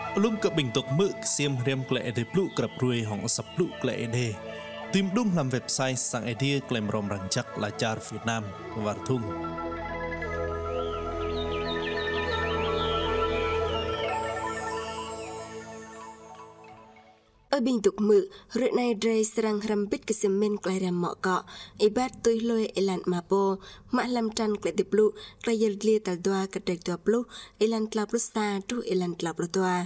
Lung cập bình tục mực xiêm riêng lệ để plu cập ruồi hỏng sập plu lệ đề tìm đúng làm website sang idea claim rom răng chắc là char Việt Nam và thung ở bình tục mực rượu này rơi sang râm bít cái xiêm men lại làm mọ cọ ibat tôi lôi elan mapo mã lam trăn lại để plu lại giờ lia tal doa cái đẹp doa plu elan tlap lusa tu elan tlap doa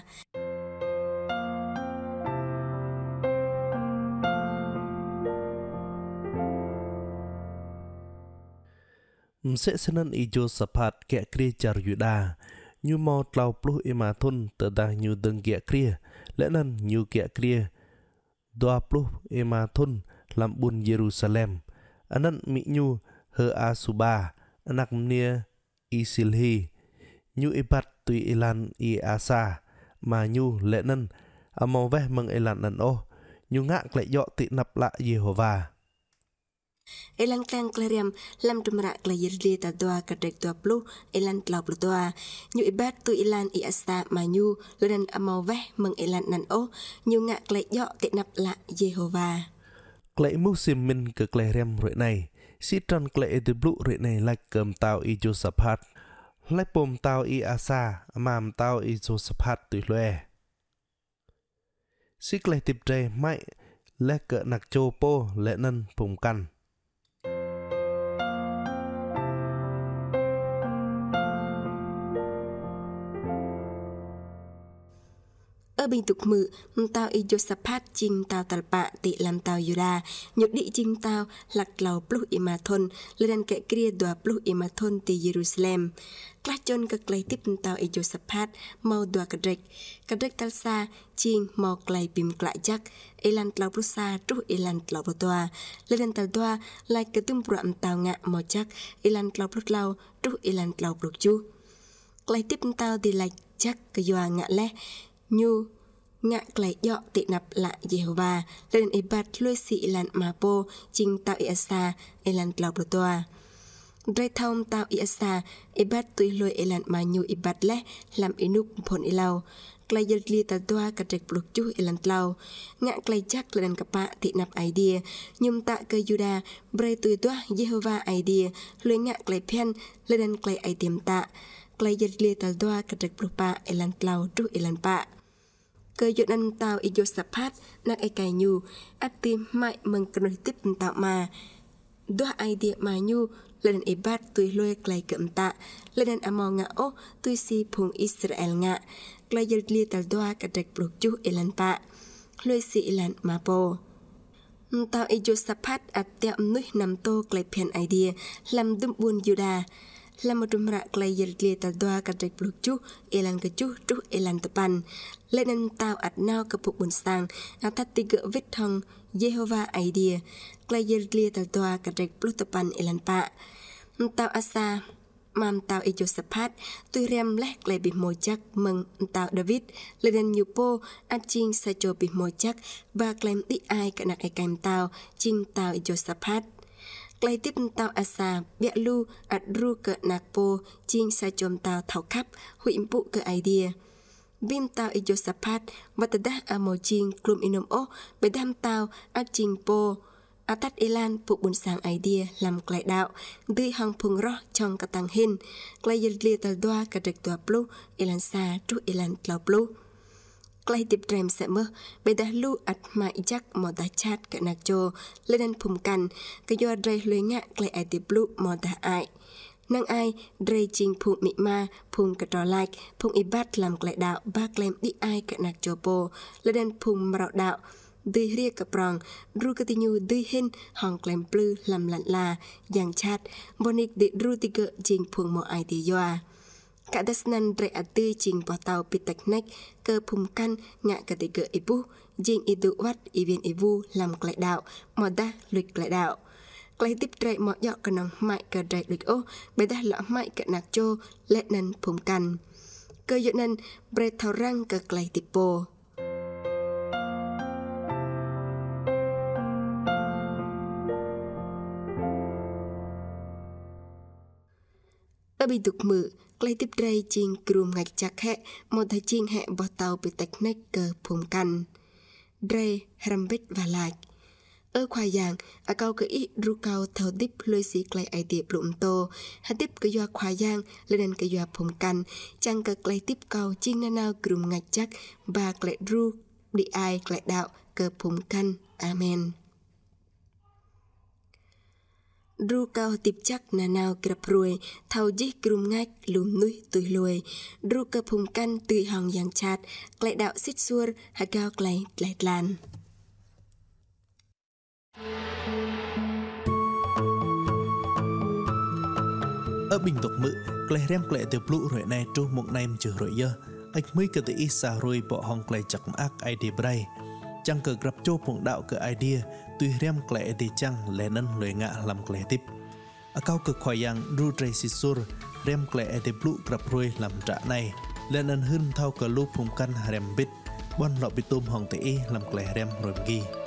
sẽ senan ijo sapat kẻ kria char yuda như mò tlau plu ema thun tờ da như đừng kẻ kria lẽ nan như kẻ kria doa plu ema thun làm bun Jerusalem anan mi nhu hơ asuba anak nia isilhi nhu ibat tui ilan i asa mà nhu lẽ nan amau veh meng ilan nan o nhu ngak lệ dọ tị nập lạ Jehovah elan klang klariam lam tumra klayirli ta doa kadek doa plu elan tlau plu doa nyu ibat tu ilan i asa ma nyu ludan amau veh meng elan nan o nyu ngak klay yo te nap la Jehovah klay musim min ke klariam roi này si tran klay de blu roi này like kem tao i Josaphat like pom tao i asa mam tao i Josaphat tu loe si klay tip tre mai le ke nak cho po le nan pum kan ở bình tục mự tao i Josaphat chinh tao talpa tị làm tao Yuda nhục địa chinh tao lạc lầu plu imathon lên kẻ kia đòa plu imathon tị Jerusalem các chôn các lấy tiếp tao i Josaphat mau đòa kadrek talsa chinh mau klay bìm klay chắc elan tlau prusa tru elan tlau toa lên tal toa lại cái tum pram tao ngạ mau chắc elan tlau prutlau tru elan tlau prutchu klay tiếp tao thì lại chắc cái doa ngạ lẽ nhu ngạc lại dọ tị nạp lại Jehovah lên ibat lui sĩ lan mapo chinh tao iasa elan tlau toa Rai thông tao iasa ibat tui lui elan ma nhu ibat le làm inup phon ilau klay li tal toa kadrek pluk chu elan tlau ngạc klay chắc lên kapa tị nạp idea nhum ta ke Juda bray tui toa Jehovah idea lui ngạc klay pen lên klay item ta klay li tal toa kadrek pluk pa elan tlau chu elan pa cơ dụ năng tao i Josaphat nak ai cài nhu ắt tim mại mừng cần tiếp tạo mà đua ai địa mà nhu lên ibat tui lôi klay cẩm tạ lên among ngạ ô tui si phùng Israel ngạ klay li tal doa cả trạch pluk chu elan pa lôi si elan mà po tao i Josaphat at tiệm núi nằm tô klay pen idea làm đâm buôn Juda làm một trùm rạ klay li tal doa cả trạch pluk chu elan ke chu chu elan tapan lên tao at nao ke puk bun sang atat tiga vết thong Jehovah idea klay li tal doa cả trạch pluk tapan elan pa tao asa mam tao i Josaphat tui rem leh klay bi mo chắc mừng tao David lên nhiều po at ching sa cho bi mo chắc ba klem đi ai cả nak ai kaim tao ching tao i Josaphat klay tiếp tao asa bia lu at ru ke nak po ching sa chom tao thau khắp huim pu ke idea bim tao i Josaphat vatadah amo ching klum inom o bedam tao at ching po atat elan pu bun sang idea làm klay đạo dui hang phung ro trong ka tang hin klay li tal doa ka dek tua plu elan sa tu elan tlau plu klay tip trem sẽ mơ bedah lu at mai chắc mo da chat ka nak cho lên phum kan ka yo drai lue ngạ klay ai tip plu mo da ai nang ai drai ching phum mi ma phum ka tro like phum ibat làm klay đạo ba klem đi ai ka nak cho po lên phum maro đạo dui ria ka prong ru ka tinyu dui hin hong klem plu làm lặn la yang chat bonik de ru ti ke ching phum mo ai ti yoa cả das nan drai at tư ching po tao pitak nek cơ phum kan ngạ ka ti ke ibu jing idu wat ivien ibu làm klay đạo mo da luik klay đạo klay tip drai mo yo ka nong mai ka drai luik o be da la mai ka nak cho let nan phum kan cơ yo nan bre thau rang ka klay tip po ở bình tục mự lấy tiếp đây chinh cùm ngạch chặt hẹ một thời chinh hẹ bỏ tàu bị tạch nách cờ phùm căn đây răm vết và lại khoai giang câu cái ít ru cao thầu tiếp lôi xí lấy ai tiệp lụm tô hay tiếp cái doa khoai giang lên đền cái doa phùm căn chẳng cực lấy tiếp câu chinh na nào cùm ngạch chắc và lại ru đi ai lại đạo cờ phùm căn amen ru cao tiếp chắc na nào gặp ruồi thầu dí cùm ngạch lùm núi tùy lùi ru cờ phùm căn tùy hòn giang chát lại đạo xích xuôi hay cao lại lan ở bình tục mự klei rem klei từ blue rồi này tru một nem chữ rồi giờ anh mới cái tự isa rồi bỏ hong klei chặt ác idea bray chẳng cờ gặp cho phong đạo cái idea tuy rem klei thì chẳng lẽ nên lười ngã làm klei tiếp ở cao cực khoai yang ru tracy sur rem klei từ blue gặp rồi làm trả này lên nên hơn thao cờ lúc phong căn rem bit bon lọ bị tôm hong tự làm klei rem rồi ghi